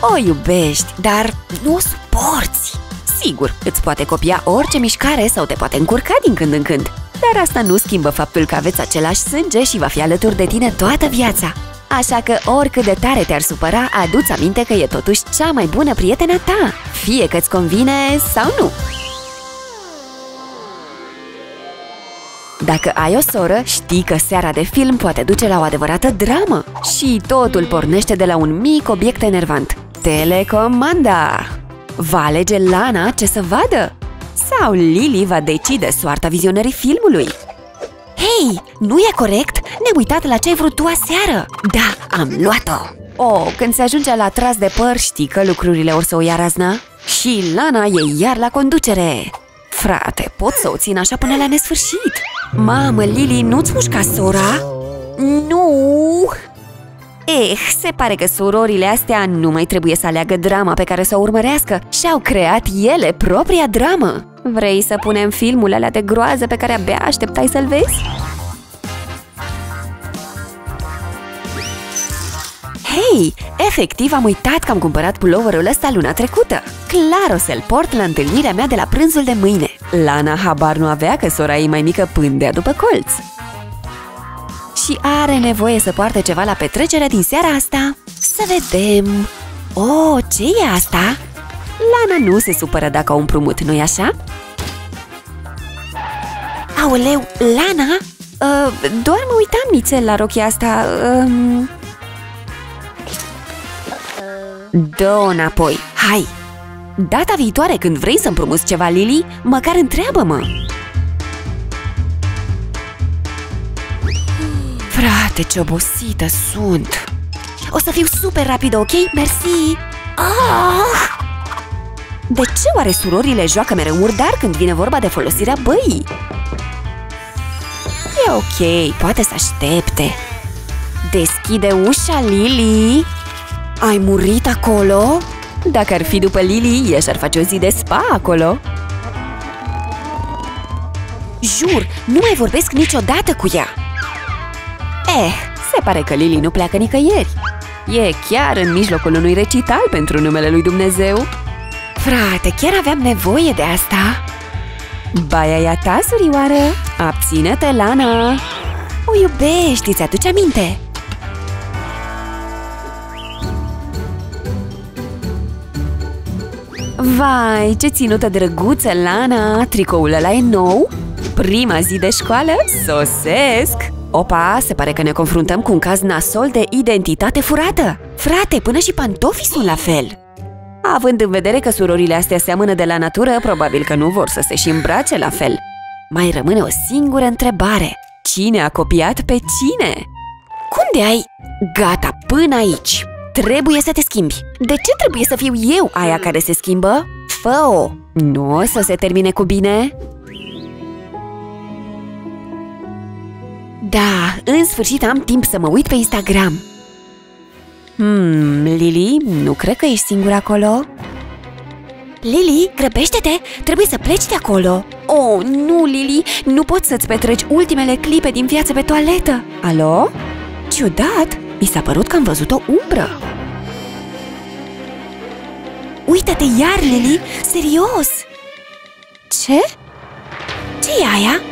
O iubești, dar nu o suporți. Sigur, îți poate copia orice mișcare sau te poate încurca din când în când. Dar asta nu schimbă faptul că aveți același sânge și va fi alături de tine toată viața. Așa că oricât de tare te-ar supăra, adu-ți aminte că e totuși cea mai bună prietena ta, fie că-ți convine sau nu. Dacă ai o soră, știi că seara de film poate duce la o adevărată dramă. Și totul pornește de la un mic obiect enervant. Telecomanda! Va alege Lana ce să vadă? Sau Lily va decide soarta vizionării filmului? Hei, nu e corect? Ne-am uitat la ce ai vrut tu aseară! Da, am luat-o! Oh, când se ajunge la tras de păr, știi că lucrurile or să o ia razna? Și Lana e iar la conducere! Frate, pot să o țin așa până la nesfârșit? Mamă, Lily, nu-ți mușca sora? Nu! Se pare că surorile astea nu mai trebuie să aleagă drama pe care să o urmărească și-au creat ele propria dramă. Vrei să punem filmul alea de groază pe care abia așteptai să-l vezi? Hei, efectiv am uitat că am cumpărat puloverul ăsta luna trecută. Clar o să-l port la întâlnirea mea de la prânzul de mâine. Lana habar nu avea că sora ei mai mică pândea după colț. Și are nevoie să poarte ceva la petrecerea din seara asta. Să vedem... Oh, ce e asta? Lana nu se supără dacă o împrumut, nu-i așa? Aoleu, Lana? Doar mă uitam nițel la rochia asta. Dă-o înapoi, hai! Data viitoare când vrei să împrumuți ceva, Lily, măcar întreabă-mă! Frate, ce obosită sunt! O să fiu super rapidă, ok? Mersi! De ce oare surorile joacă mereu murdar când vine vorba de folosirea băii? E ok, poate să aștepte. Deschide ușa, Lily! Ai murit acolo? Dacă ar fi după Lily, ea și-ar face o zi de spa acolo. Jur, nu mai vorbesc niciodată cu ea. Se pare că Lily nu pleacă nicăieri. E chiar în mijlocul unui recital pentru numele lui Dumnezeu. Frate, chiar aveam nevoie de asta. Baia e a ta, surioară. Abține-te, Lana. O iubești, îți aduce aminte? Vai, ce ținută drăguță, Lana! Tricoul ăla e nou? Prima zi de școală? Sosesc! Opa, se pare că ne confruntăm cu un caz nasol de identitate furată. Frate, până și pantofii sunt la fel. Având în vedere că surorile astea seamănă de la natură, probabil că nu vor să se și îmbrace la fel. Mai rămâne o singură întrebare. Cine a copiat pe cine? Cum de ai? Gata, până aici! Trebuie să te schimbi. De ce trebuie să fiu eu aia care se schimbă? Fă-o! Nu o să se termine cu bine? Da, în sfârșit am timp să mă uit pe Instagram. Lily, nu cred că ești singură acolo. Lily, grăbește-te! Trebuie să pleci de acolo. Oh, nu, Lily! Nu poți să-ți petreci ultimele clipe din viață pe toaletă. Alo? Ciudat! Mi s-a părut că am văzut o umbră. Uită-te iar, Lily! Serios! Ce? Ce e aia?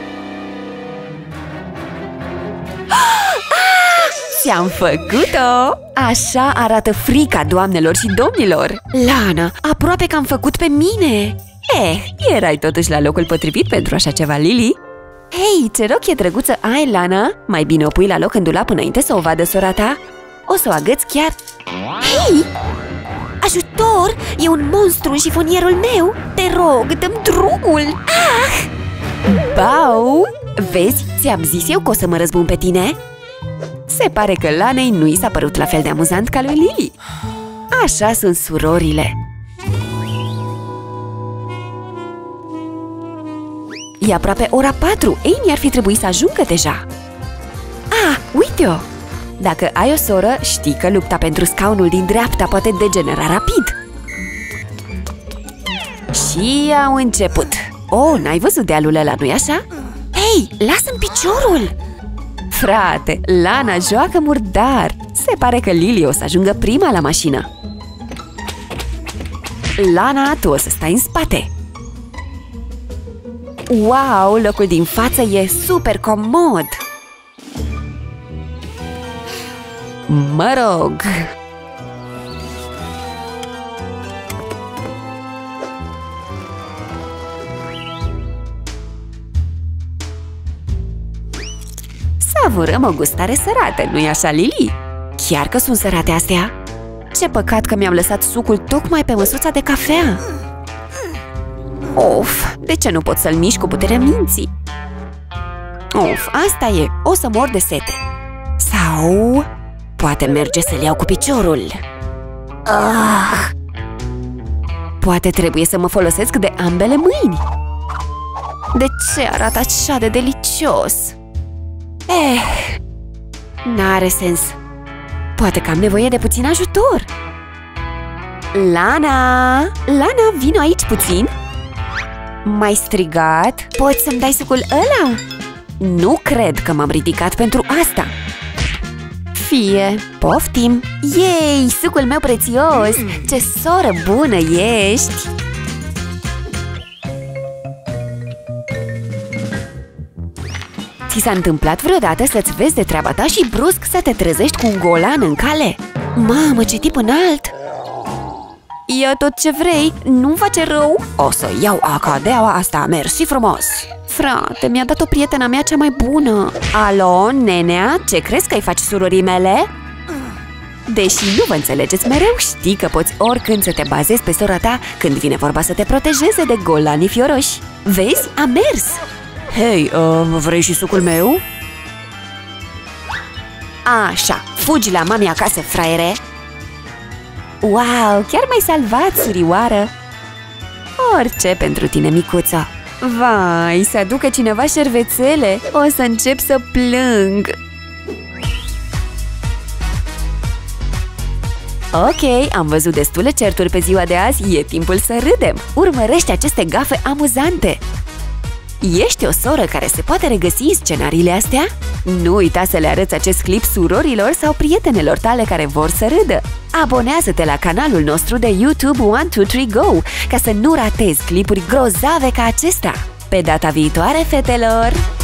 Ți-am făcut-o! Așa arată frica, doamnelor și domnilor! Lana, aproape că am făcut pe mine! Erai totuși la locul potrivit pentru așa ceva, Lily? Hei, ce rochie drăguță ai, Lana! Mai bine o pui la loc în dulap înainte să o vadă sora ta? O să o agăți chiar... Hei! Ajutor! E un monstru în șifonierul meu! Te rog, dă-mi drumul! Bau! Vezi, ți-am zis eu că o să mă răzbun pe tine? Se pare că Lanei nu i s-a părut la fel de amuzant ca lui Lily. Așa sunt surorile. E aproape ora 4. Amy ar fi trebuit să ajungă deja. Uite-o! Dacă ai o soră, știi că lupta pentru scaunul din dreapta poate degenera rapid. Și au început. Oh, n-ai văzut dealul ăla, nu-i așa? Hei, lasă-mi piciorul! Frate, Lana joacă murdar. Se pare că Lily o să ajungă prima la mașină. Lana, tu o să stai în spate. Wow, locul din față e super comod. Mă rog. Savurăm o gustare sărată, nu-i așa, Lily? Chiar că sunt sărate astea? Ce păcat că mi-am lăsat sucul tocmai pe măsuța de cafea. Of, de ce nu pot să-l mișc cu puterea minții? Of, asta e, o să mor de sete. Sau poate merge să-l iau cu piciorul. Poate trebuie să mă folosesc de ambele mâini. De ce arată așa de delicios? N-are sens. Poate că am nevoie de puțin ajutor. Lana! Lana, vino aici puțin. M-ai strigat? Poți să-mi dai sucul ăla? Nu cred că m-am ridicat pentru asta. Fie, poftim. Yay, sucul meu prețios! Ce soră bună ești! Ți s-a întâmplat vreodată să-ți vezi de treaba ta și brusc să te trezești cu un golan în cale? Mamă, ce tip înalt! Ia tot ce vrei, nu-mi face rău. O să iau acadeaua asta, mersi frumos. Frate, mi-a dat-o prietena mea cea mai bună. Alo, nenea, ce crezi că îi faci surorii mele? Deși nu vă înțelegeți mereu, știi că poți oricând să te bazezi pe sora ta când vine vorba să te protejeze de golanii fioroși. Vezi, a mers! Hei, vrei și sucul meu? Așa, fugi la mami acasă, fraiere! Wow, chiar m-ai salvat, surioară! Orice pentru tine, micuță! Vai, să aducă cineva șervețele! O să încep să plâng! Ok, am văzut destule certuri pe ziua de azi, e timpul să râdem! Urmărește aceste gafe amuzante! Ești o soră care se poate regăsi în scenariile astea? Nu uita să le arăți acest clip surorilor sau prietenelor tale care vor să râdă. Abonează-te la canalul nostru de YouTube 123Go ca să nu ratezi clipuri grozave ca acesta. Pe data viitoare, fetelor!